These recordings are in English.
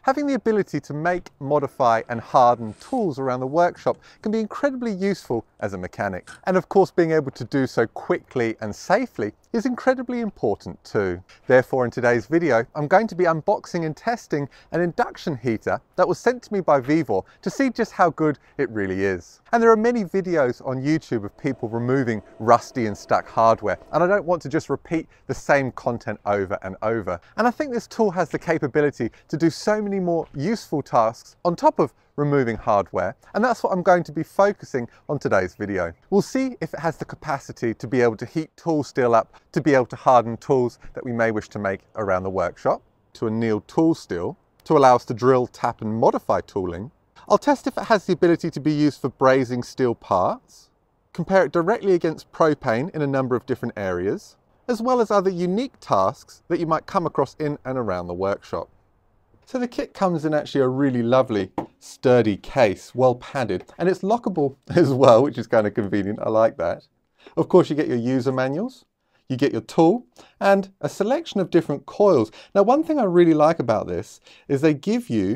Having the ability to make, modify and harden tools around the workshop can be incredibly useful as a mechanic. And of course, being able to do so quickly and safely is incredibly important too. Therefore, in today's video, I'm going to be unboxing and testing an induction heater that was sent to me by Vivor to see just how good it really is. And there are many videos on YouTube of people removing rusty and stuck hardware, and I don't want to just repeat the same content over and over. And I think this tool has the capability to do so many more useful tasks on top of removing hardware, and that's what I'm going to be focusing on today's video. We'll see if it has the capacity to be able to heat tool steel up, to be able to harden tools that we may wish to make around the workshop, to anneal tool steel, to allow us to drill, tap and modify tooling. I'll test if it has the ability to be used for brazing steel parts, compare it directly against propane in a number of different areas, as well as other unique tasks that you might come across in and around the workshop. So the kit comes in actually a really lovely sturdy case, well padded, and it's lockable as well, which is kind of convenient. I like that. Of course, you get your user manuals, you get your tool and a selection of different coils. Now, one thing I really like about this is they give you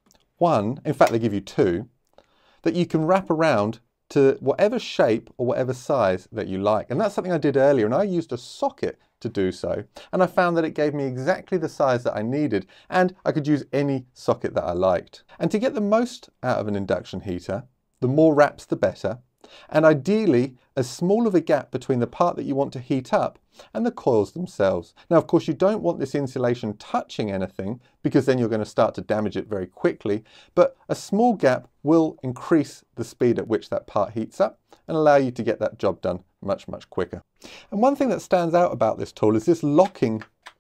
one, in fact they give you two, that you can wrap around to whatever shape or whatever size that you like. And that's something I did earlier, and I used a socket to do so, and I found that it gave me exactly the size that I needed, and I could use any socket that I liked. And to get the most out of an induction heater, the more wraps the better, and ideally as small of a gap between the part that you want to heat up and the coils themselves. Now, of course, you don't want this insulation touching anything because then you're going to start to damage it very quickly, but a small gap will increase the speed at which that part heats up and allow you to get that job done much, much quicker. And one thing that stands out about this tool is this locking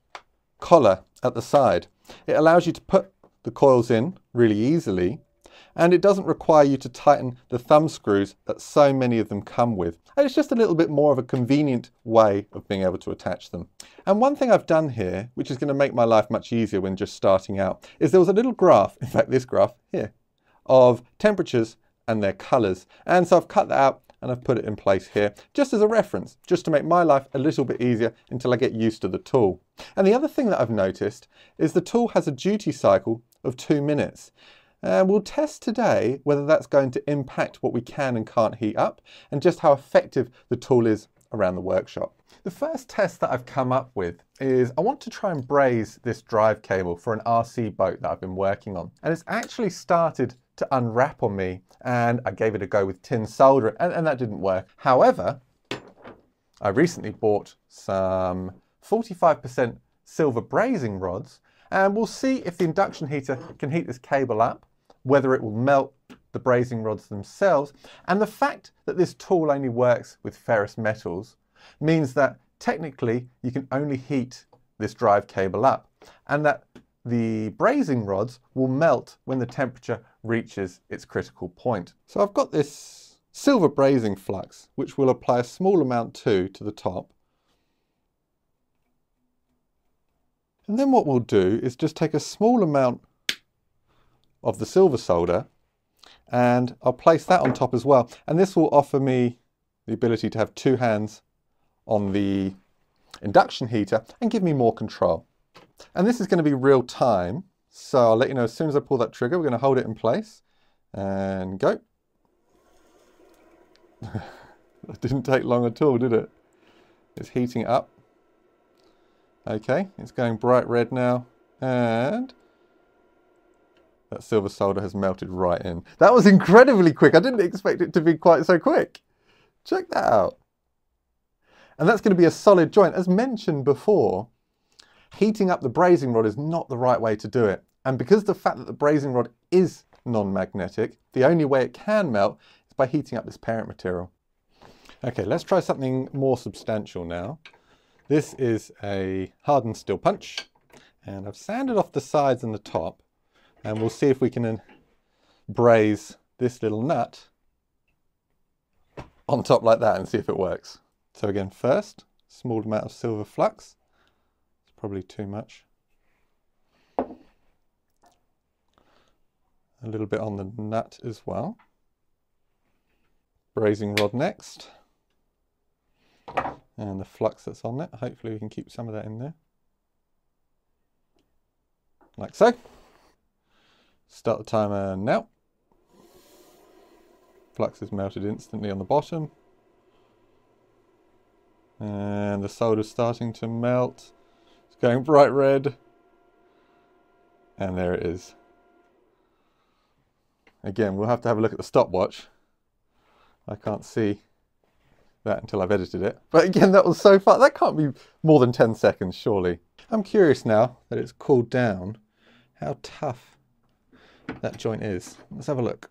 collar at the side. It allows you to put the coils in really easily, and it doesn't require you to tighten the thumb screws that so many of them come with. And it's just a little bit more of a convenient way of being able to attach them. And one thing I've done here, which is going to make my life much easier when just starting out, is there was a little graph, in fact this graph here, of temperatures and their colours. And so I've cut that out and I've put it in place here, just as a reference, just to make my life a little bit easier until I get used to the tool. And the other thing that I've noticed is the tool has a duty cycle of 2 minutes. And we'll test today whether that's going to impact what we can and can't heat up, and just how effective the tool is around the workshop. The first test that I've come up with is I want to try and braze this drive cable for an RC boat that I've been working on. And it's actually started to unwrap on me, and I gave it a go with tin solder and that didn't work. However, I recently bought some 45% silver brazing rods, and we'll see if the induction heater can heat this cable up, whether it will melt the brazing rods themselves. And the fact that this tool only works with ferrous metals means that technically you can only heat this drive cable up, and that the brazing rods will melt when the temperature reaches its critical point. So I've got this silver brazing flux, which we'll apply a small amount to the top. And then what we'll do is just take a small amount of the silver solder and I'll place that on top as well. And this will offer me the ability to have two hands on the induction heater and give me more control. And this is going to be real time. So I'll let you know as soon as I pull that trigger. We're going to hold it in place and go. That didn't take long at all, did it? It's heating it up. Okay, it's going bright red now, and that silver solder has melted right in. That was incredibly quick. I didn't expect it to be quite so quick. Check that out. And that's going to be a solid joint. As mentioned before, heating up the brazing rod is not the right way to do it. And because the fact that the brazing rod is non-magnetic, the only way it can melt is by heating up this parent material. Okay, let's try something more substantial now. This is a hardened steel punch, and I've sanded off the sides and the top, and we'll see if we can braze this little nut on top like that and see if it works. So again, first, small amount of silver flux. It's probably too much. A little bit on the nut as well. Brazing rod next. And the flux that's on it. Hopefully we can keep some of that in there. Like so. Start the timer now. Flux is melted instantly on the bottom. And the solder's starting to melt. It's going bright red. And there it is. Again, we'll have to have a look at the stopwatch. I can't see that until I've edited it. But again, that was so fast. That can't be more than 10 seconds, surely. I'm curious now that it's cooled down, how tough that joint is. Let's have a look.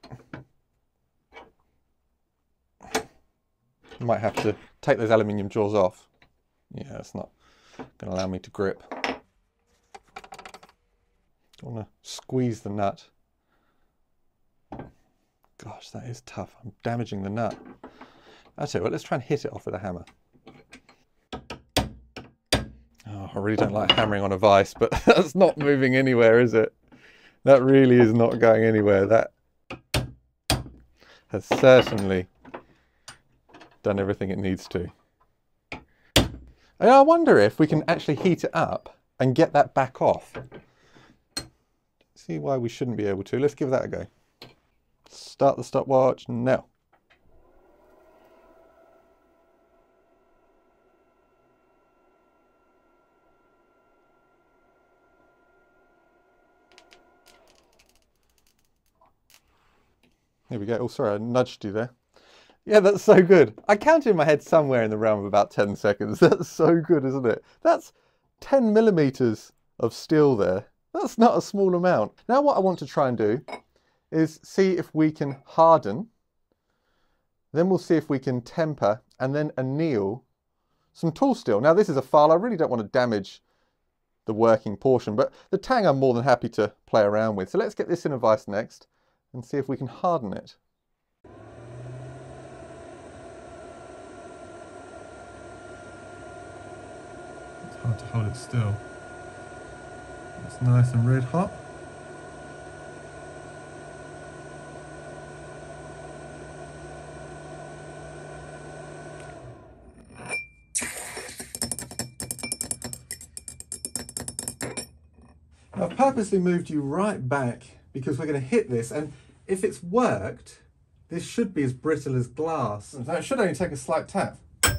Might have to take those aluminium jaws off. Yeah, it's not going to allow me to grip. I want to squeeze the nut. Gosh, that is tough. I'm damaging the nut. I'll tell you what, let's try and hit it off with a hammer. Oh, I really don't like hammering on a vise, but that's not moving anywhere, is it? That really is not going anywhere. That has certainly done everything it needs to. And I wonder if we can actually heat it up and get that back off. See why we shouldn't be able to. Let's give that a go. Start the stopwatch now. There we go. Oh, sorry, I nudged you there. Yeah, that's so good. I counted in my head somewhere in the realm of about 10 seconds. That's so good, isn't it? That's 10 millimeters of steel there. That's not a small amount. Now what I want to try and do is see if we can harden. Then we'll see if we can temper and then anneal some tool steel. Now this is a file. I really don't want to damage the working portion, but the tang I'm more than happy to play around with. So let's get this in a vise next and see if we can harden it. It's hard to hold it still. It's nice and red hot. I've purposely moved you right back because we're going to hit this, and if it's worked, this should be as brittle as glass. So it should only take a slight tap.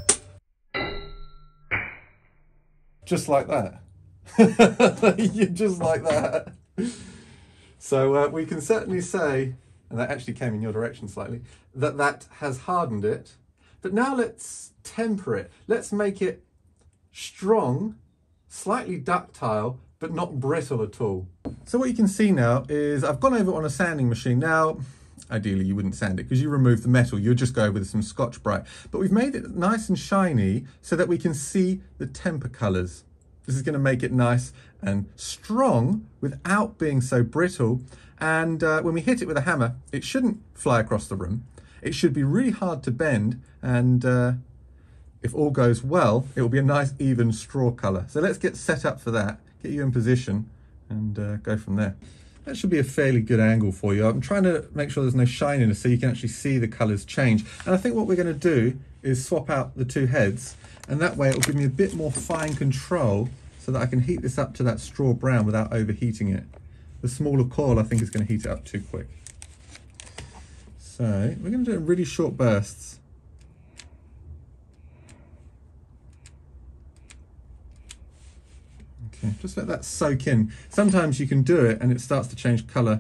Just like that. Just like that. So we can certainly say, and that actually came in your direction slightly, that that has hardened it. But now let's temper it. Let's make it strong, slightly ductile, but not brittle at all. So what you can see now is I've gone over on a sanding machine. Now, ideally you wouldn't sand it because you remove the metal, you'll just go over with some Scotch-Brite. But we've made it nice and shiny so that we can see the temper colours. This is going to make it nice and strong without being so brittle. And when we hit it with a hammer, it shouldn't fly across the room. It should be really hard to bend, and if all goes well, it will be a nice even straw colour. So let's get set up for that, get you in position and go from there. That should be a fairly good angle for you. I'm trying to make sure there's no shininess so you can actually see the colours change. And I think what we're going to do is swap out the two heads, and that way it will give me a bit more fine control so that I can heat this up to that straw brown without overheating it. The smaller coil I think is going to heat it up too quick. So we're going to do it in really short bursts. Okay, just let that soak in. Sometimes you can do it and it starts to change colour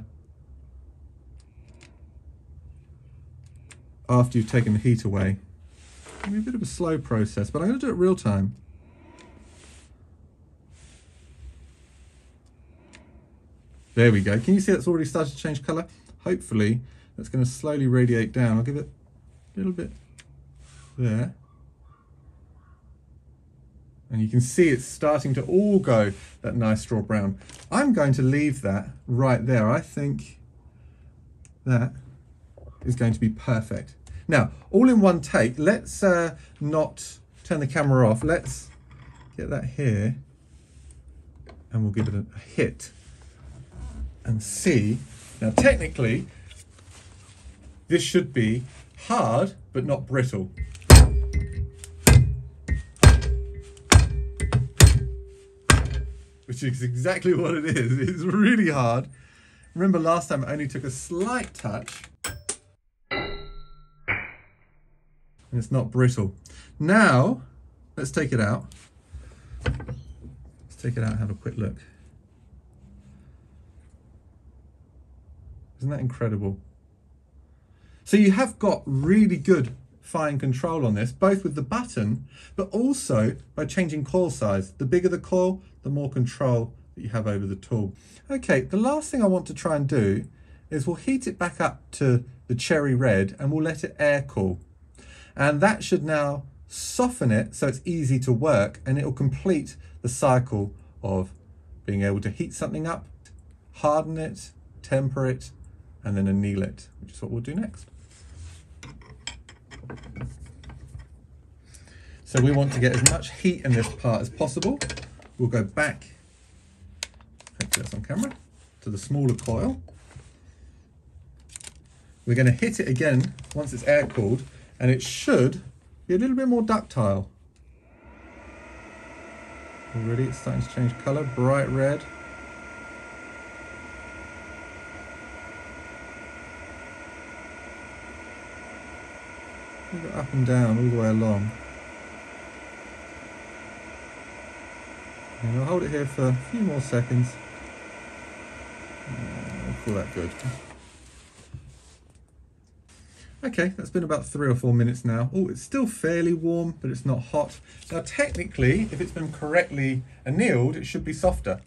after you've taken the heat away. It'll be a bit of a slow process, but I'm going to do it real time. There we go. Can you see that's already started to change colour? Hopefully that's going to slowly radiate down. I'll give it a little bit there. And you can see it's starting to all go that nice straw brown. I'm going to leave that right there. I think that is going to be perfect. Now, all in one take, let's not turn the camera off. Let's get that here and we'll give it a hit and see. Now, technically, this should be hard, but not brittle. Which is exactly what it is. It's really hard, Remember last time it only took a slight touch. And it's not brittle. Now, let's take it out. Let's take it out and have a quick look. Isn't that incredible? So you have got really good fine control on this, both with the button, but also by changing coil size. The bigger the coil, the more control that you have over the tool. Okay, the last thing I want to try and do is we'll heat it back up to the cherry red and we'll let it air cool. And that should now soften it so it's easy to work, and it'll complete the cycle of being able to heat something up, harden it, temper it, and then anneal it, which is what we'll do next. So we want to get as much heat in this part as possible. We'll go back, hopefully that's on camera, to the smaller coil. We're going to hit it again once it's air cooled, and it should be a little bit more ductile. Already it's starting to change colour, bright red. Go up and down all the way along. And I'll hold it here for a few more seconds. I'll call that good. Okay, that's been about 3 or 4 minutes now. Oh, it's still fairly warm, but it's not hot. Now technically, if it's been correctly annealed, it should be softer.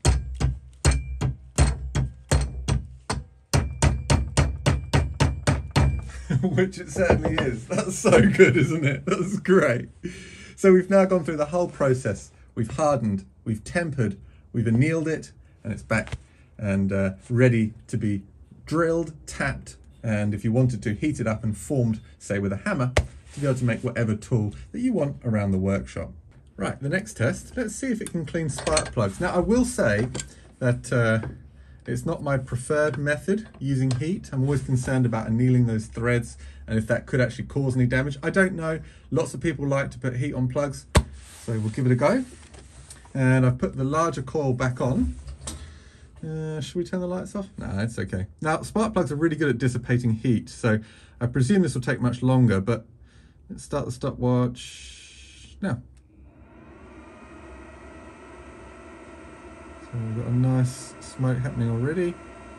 Which it certainly is. That's so good, isn't it? That's great. So we've now gone through the whole process. We've hardened, we've tempered, we've annealed it, and it's back and ready to be drilled, tapped, and if you wanted to, heat it up and formed, say with a hammer, to be able to make whatever tool that you want around the workshop. Right, the next test, let's see if it can clean spark plugs. Now I will say that it's not my preferred method using heat. I'm always concerned about annealing those threads and if that could actually cause any damage. I don't know. Lots of people like to put heat on plugs, so we'll give it a go. And I've put the larger coil back on. Should we turn the lights off? No, it's okay. Now, spark plugs are really good at dissipating heat, so I presume this will take much longer, but let's start the stopwatch now. So we've got a nice smoke happening already.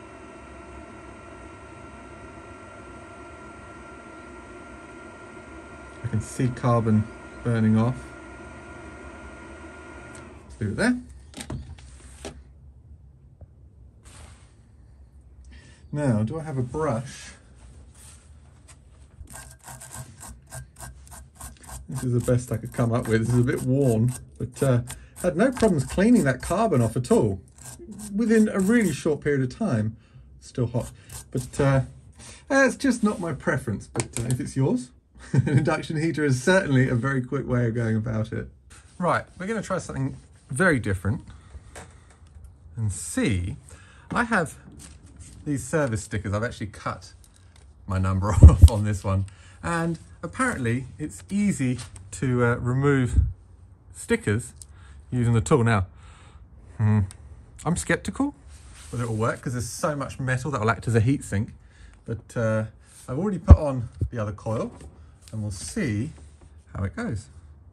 I can see carbon burning off. Let's leave it there. Now, do I have a brush? This is the best I could come up with. This is a bit worn, but I had no problems cleaning that carbon off at all. Within a really short period of time. Still hot, but it's just not my preference, but if it's yours, an induction heater is certainly a very quick way of going about it. Right, we're going to try something very different and see. I have these service stickers. I've actually cut my number off on this one, and apparently it's easy to remove stickers using the tool. Now I'm skeptical whether it will work because there's so much metal that will act as a heat sink, but I've already put on the other coil and we'll see how it goes.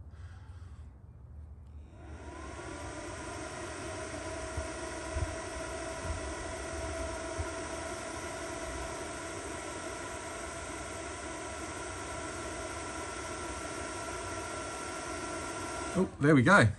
Oh, there we go.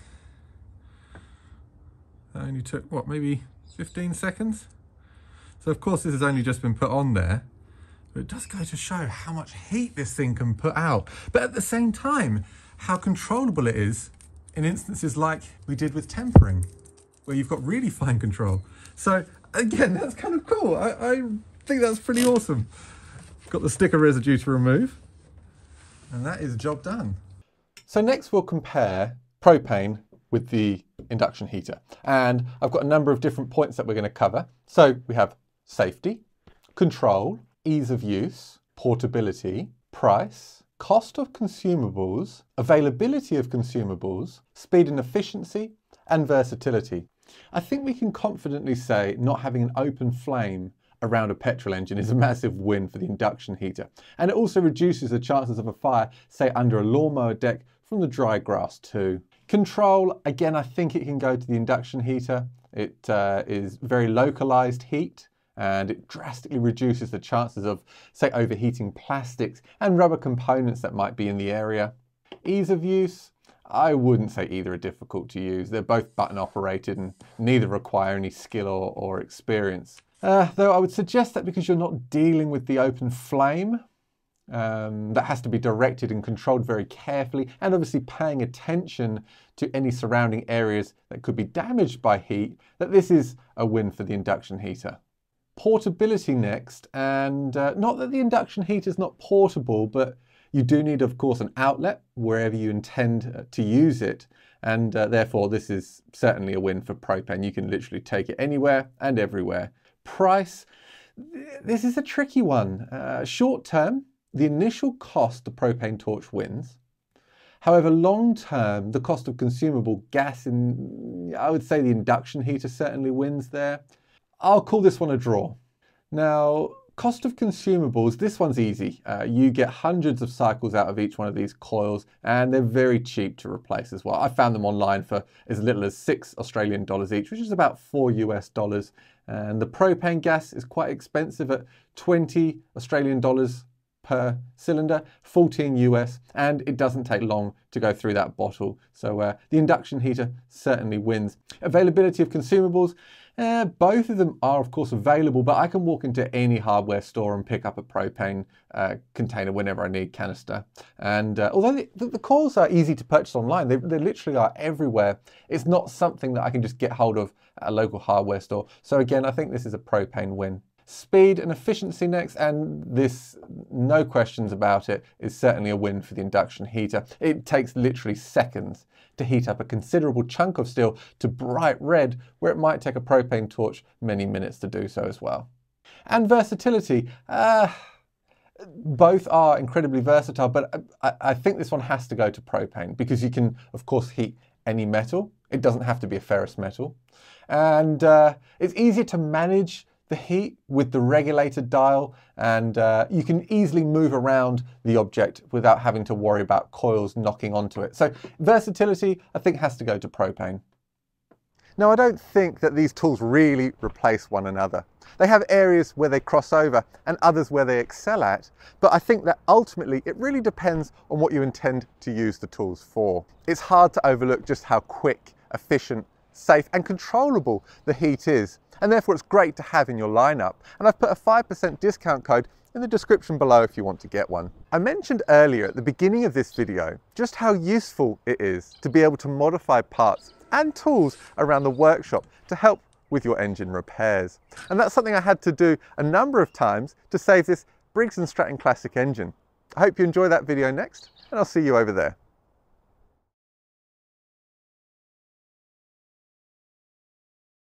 That only took, what, maybe 15 seconds? So of course this has only just been put on there, but it does go to show how much heat this thing can put out. But at the same time, how controllable it is in instances like we did with tempering, where you've got really fine control. So again, that's kind of cool. I think that's pretty awesome. Got the sticker residue to remove, and that is job done. So next we'll compare propane with the induction heater. And I've got a number of different points that we're going to cover. So we have safety, control, ease of use, portability, price, cost of consumables, availability of consumables, speed and efficiency, and versatility. I think we can confidently say not having an open flame around a petrol engine is a massive win for the induction heater. And it also reduces the chances of a fire, say under a lawnmower deck, from the dry grass too. Control, again, I think it can go to the induction heater. It is very localized heat, and it drastically reduces the chances of, say, overheating plastics and rubber components that might be in the area. Ease of use, I wouldn't say either are difficult to use. They're both button operated and neither require any skill or experience. Though I would suggest that because you're not dealing with the open flame, that has to be directed and controlled very carefully, and obviously paying attention to any surrounding areas that could be damaged by heat, that this is a win for the induction heater. Portability next, and not that the induction heater is not portable, but you do need, of course, an outlet wherever you intend to use it, and therefore this is certainly a win for propane. You can literally take it anywhere and everywhere. Price, this is a tricky one. Short term, the initial cost the propane torch wins. However, long term, the cost of consumable gas I would say the induction heater certainly wins there. I'll call this one a draw. Now, cost of consumables, this one's easy. You get hundreds of cycles out of each one of these coils, and they're very cheap to replace as well. I found them online for as little as $6 Australian each, which is about $4 US. And the propane gas is quite expensive at $20 Australian per cylinder, 14 US, and it doesn't take long to go through that bottle. So the induction heater certainly wins. Availability of consumables, both of them are of course available, but I can walk into any hardware store and pick up a propane container whenever I need canister. And although the coils are easy to purchase online, they literally are everywhere. It's not something that I can just get hold of at a local hardware store. So again, I think this is a propane win. Speed and efficiency next, and this, no questions about it, is certainly a win for the induction heater. It takes literally seconds to heat up a considerable chunk of steel to bright red, where it might take a propane torch many minutes to do so as well. And versatility, both are incredibly versatile, but I think this one has to go to propane because you can, of course, heat any metal. It doesn't have to be a ferrous metal. And it's easier to manage the heat with the regulated dial, and you can easily move around the object without having to worry about coils knocking onto it. So versatility, I think, has to go to propane. Now, I don't think that these tools really replace one another. They have areas where they cross over and others where they excel at, but I think that ultimately it really depends on what you intend to use the tools for. It's hard to overlook just how quick, efficient, safe and controllable the heat is, and therefore it's great to have in your lineup. And I've put a 5% discount code in the description below if you want to get one. I mentioned earlier at the beginning of this video just how useful it is to be able to modify parts and tools around the workshop to help with your engine repairs. And that's something I had to do a number of times to save this Briggs Stratton Classic engine. I hope you enjoy that video next, and I'll see you over there.